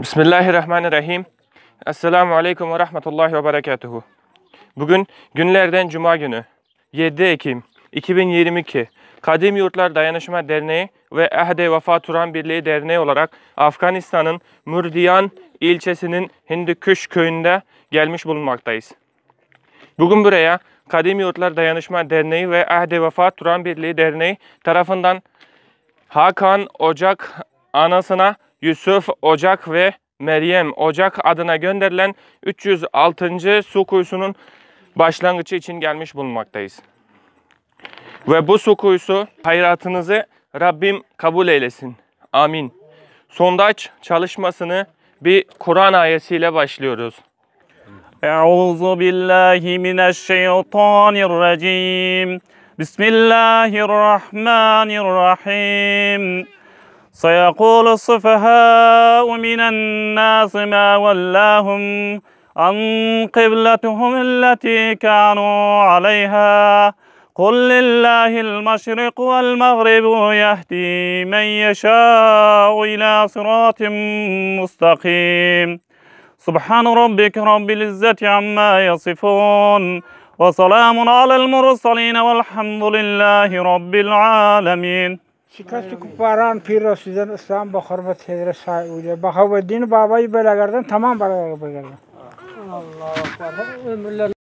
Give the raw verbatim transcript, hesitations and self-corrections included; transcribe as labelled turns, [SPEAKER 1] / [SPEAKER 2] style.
[SPEAKER 1] Bismillahirrahmanirrahim. Esselamu Aleyküm ve Rahmetullahi ve Berekatuhu. Bugün günlerden Cuma günü yedi Ekim iki bin yirmi iki Kadim Yurtlar Dayanışma Derneği ve Ahde Vefa Turan Birliği Derneği olarak Afganistan'ın Murdiyan ilçesinin Hindikuş köyünde gelmiş bulunmaktayız. Bugün buraya Kadim Yurtlar Dayanışma Derneği ve Ahde Vefa Turan Birliği Derneği tarafından Hakan Ocak anasına Yusuf Ocak ve Meryem Ocak adına gönderilen üç yüz altıncı su kuyusunun başlangıcı için gelmiş bulunmaktayız. Ve bu su kuyusu hayratınızı Rabbim kabul eylesin. Amin. Sondaj çalışmasını bir Kur'an ayetiyle başlıyoruz.
[SPEAKER 2] Euzu billahi mineşşeytanirracim. Bismillahirrahmanirrahim. سيقول السفهاء من الناس ما ولاهم عن قبلتهم التي كانوا عليها قل لله المشرق والمغرب يهدي من يشاء إلى صراط مستقيم سبحان ربك رب العزة عما يصفون وسلام على المرسلين والحمد لله رب العالمين.
[SPEAKER 3] Şikayetçi kuparan piro sizden İslam bakırma tedre sahibi. Bakavedin babayı belagardan tamam belagardan. Allah Allah. Ömürler